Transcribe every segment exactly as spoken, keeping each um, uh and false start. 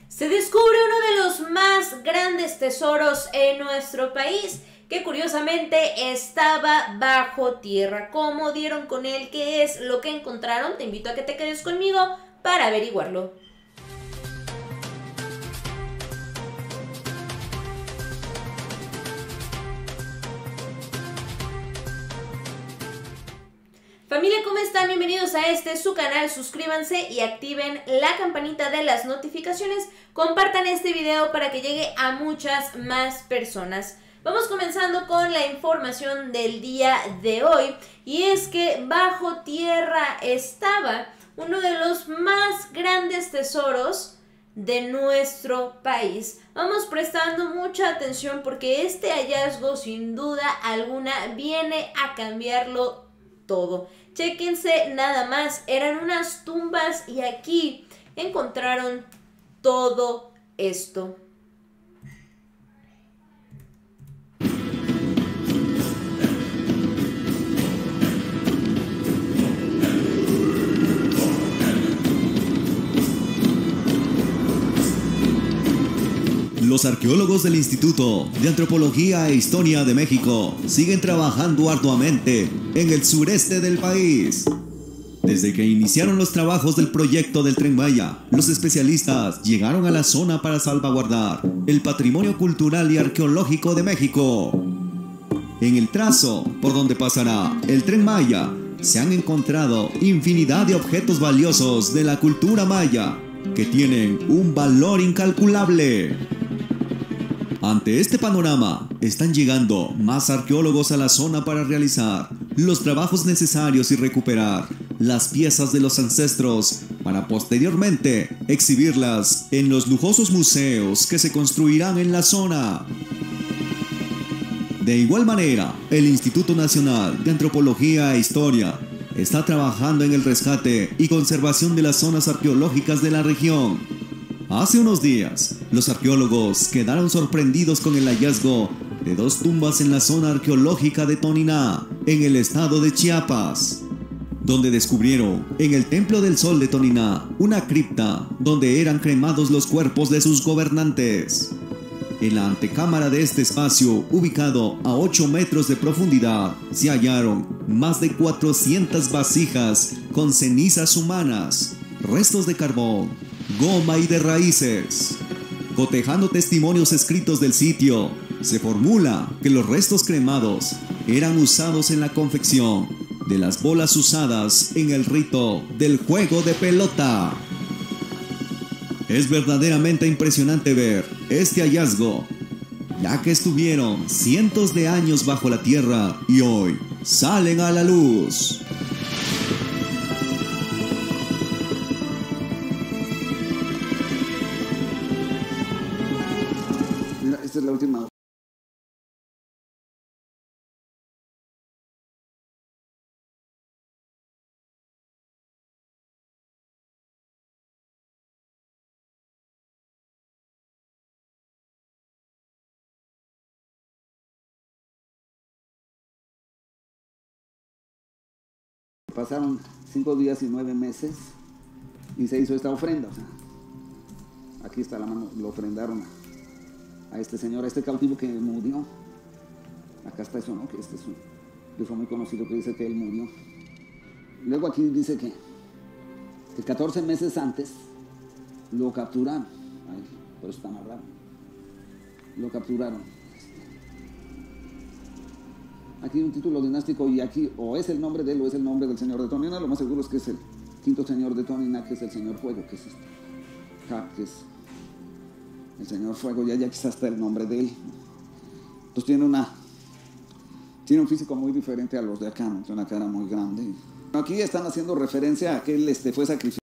Se descubre uno de los más grandes tesoros en nuestro país, que curiosamente estaba bajo tierra. ¿Cómo dieron con él? ¿Qué es lo que encontraron? Te invito a que te quedes conmigo para averiguarlo. Familia, ¿cómo están? Bienvenidos a este su canal, suscríbanse y activen la campanita de las notificaciones, compartan este video para que llegue a muchas más personas. Vamos comenzando con la información del día de hoy, y es que bajo tierra estaba uno de los más grandes tesoros de nuestro país. Vamos prestando mucha atención porque este hallazgo sin duda alguna viene a cambiarlo todo. Chéquense nada más, eran unas tumbas y aquí encontraron todo esto. Los arqueólogos del Instituto de Antropología e Historia de México siguen trabajando arduamente en el sureste del país. Desde que iniciaron los trabajos del proyecto del Tren Maya, los especialistas llegaron a la zona para salvaguardar el patrimonio cultural y arqueológico de México. En el trazo por donde pasará el Tren Maya se han encontrado infinidad de objetos valiosos de la cultura maya que tienen un valor incalculable. Ante este panorama, están llegando más arqueólogos a la zona para realizar los trabajos necesarios y recuperar las piezas de los ancestros para posteriormente exhibirlas en los lujosos museos que se construirán en la zona. De igual manera, el Instituto Nacional de Antropología e Historia está trabajando en el rescate y conservación de las zonas arqueológicas de la región. Hace unos días, los arqueólogos quedaron sorprendidos con el hallazgo de dos tumbas en la zona arqueológica de Toniná, en el estado de Chiapas, donde descubrieron en el Templo del Sol de Toniná una cripta donde eran cremados los cuerpos de sus gobernantes. En la antecámara de este espacio, ubicado a ocho metros de profundidad, se hallaron más de cuatrocientas vasijas con cenizas humanas, restos de carbón, goma y de raíces. Cotejando testimonios escritos del sitio, se formula que los restos cremados eran usados en la confección de las bolas usadas en el rito del juego de pelota. Es verdaderamente impresionante ver este hallazgo, ya que estuvieron cientos de años bajo la tierra y hoy salen a la luz. Mira, esta es la última. Pasaron cinco días y nueve meses y se hizo esta ofrenda. O sea, aquí está la mano, lo ofrendaron a, a este señor, a este cautivo que murió. Acá está eso, ¿no? Que este es un que fue muy conocido, que dice que él murió. Luego aquí dice que, que catorce meses antes lo capturaron. Ay, por eso está más raro. Lo capturaron. Aquí un título dinástico, y aquí o es el nombre de él o es el nombre del señor de Toniná. Lo más seguro es que es el quinto señor de Toniná, que es el señor Fuego, que es este. Ja, que es el señor Fuego, ya, ya quizás está el nombre de él. Entonces tiene una tiene un físico muy diferente a los de acá, ¿no? Tiene una cara muy grande. Aquí están haciendo referencia a que él este, fue sacrificado.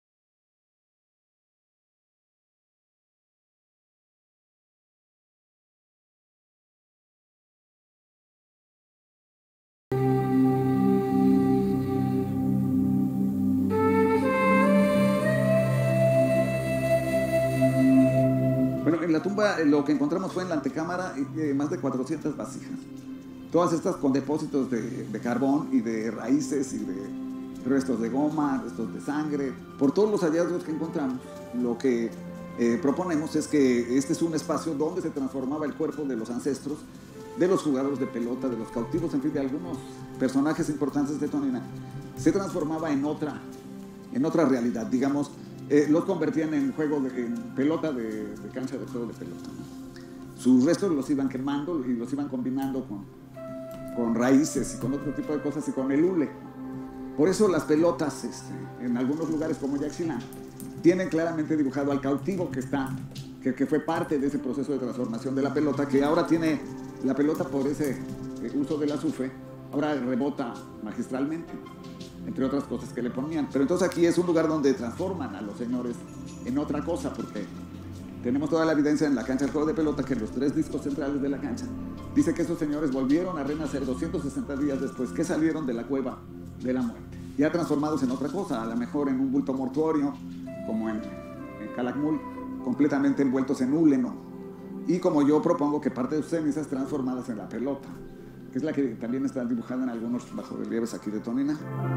Bueno, en la tumba lo que encontramos fue en la antecámara eh, más de cuatrocientas vasijas. Todas estas con depósitos de, de carbón y de raíces y de restos de goma, restos de sangre. Por todos los hallazgos que encontramos, lo que eh, proponemos es que este es un espacio donde se transformaba el cuerpo de los ancestros, de los jugadores de pelota, de los cautivos, en fin, de algunos personajes importantes de Tonina. Se transformaba en otra, en otra realidad, digamos, eh, los convertían en juego de, en pelota de, de cancha de juego de pelota, ¿no? Sus restos los iban quemando y los iban combinando con, con raíces y con otro tipo de cosas y con el hule. Por eso las pelotas, este, en algunos lugares como Yaxchilán, tienen claramente dibujado al cautivo que está, que, que fue parte de ese proceso de transformación de la pelota, que ahora tiene la pelota por ese eh, uso del azufre, ahora rebota magistralmente, entre otras cosas que le ponían. Pero entonces aquí es un lugar donde transforman a los señores en otra cosa, porque tenemos toda la evidencia en la cancha del juego de pelota que en los tres discos centrales de la cancha dice que esos señores volvieron a renacer doscientos sesenta días después que salieron de la cueva de la muerte, ya transformados en otra cosa, a lo mejor en un bulto mortuorio, como en, en Calakmul, completamente envueltos en hule, ¿no? Y como yo propongo que parte de sus cenizas transformadas en la pelota, que es la que también está dibujada en algunos bajorrelieves aquí de Tonina.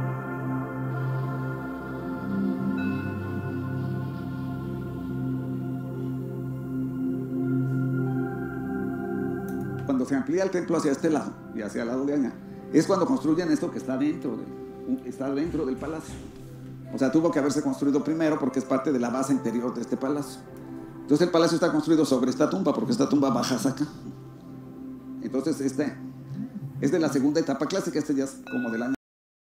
Cuando se amplía el templo hacia este lado y hacia el lado de allá, es cuando construyen esto que está dentro, de, está dentro del palacio. O sea, tuvo que haberse construido primero porque es parte de la base interior de este palacio. Entonces el palacio está construido sobre esta tumba, porque esta tumba baja hasta acá. Entonces este es de la segunda etapa clásica, este ya es como del año.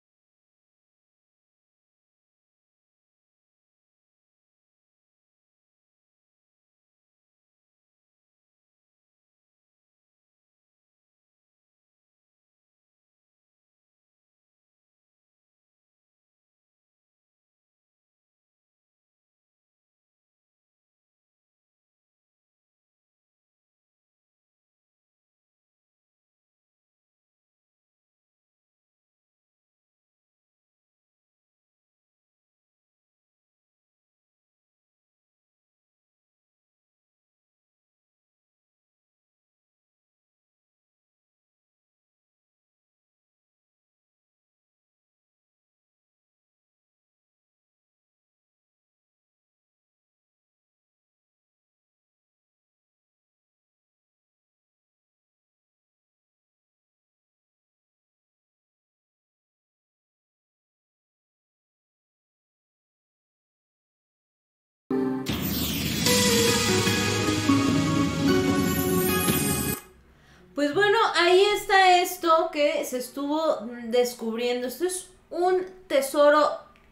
Pues bueno, ahí está esto que se estuvo descubriendo. Esto es un tesoro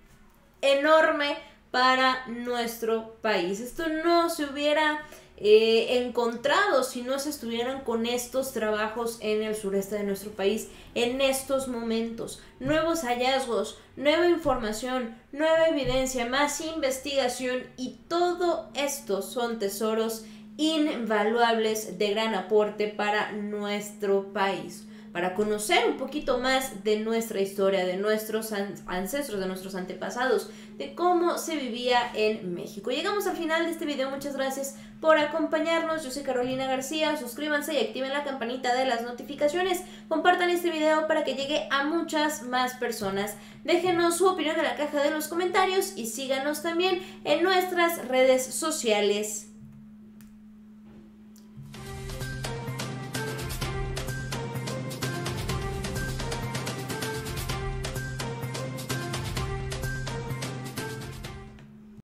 enorme para nuestro país. Esto no se hubiera eh, encontrado si no se estuvieran con estos trabajos en el sureste de nuestro país en estos momentos. Nuevos hallazgos, nueva información, nueva evidencia, más investigación, y todo esto son tesoros invaluables de gran aporte para nuestro país, para conocer un poquito más de nuestra historia, de nuestros ancestros, de nuestros antepasados, de cómo se vivía en México. Llegamos al final de este video, muchas gracias por acompañarnos. Yo soy Carolina García, suscríbanse y activen la campanita de las notificaciones, compartan este video para que llegue a muchas más personas, déjenos su opinión en la caja de los comentarios y síganos también en nuestras redes sociales.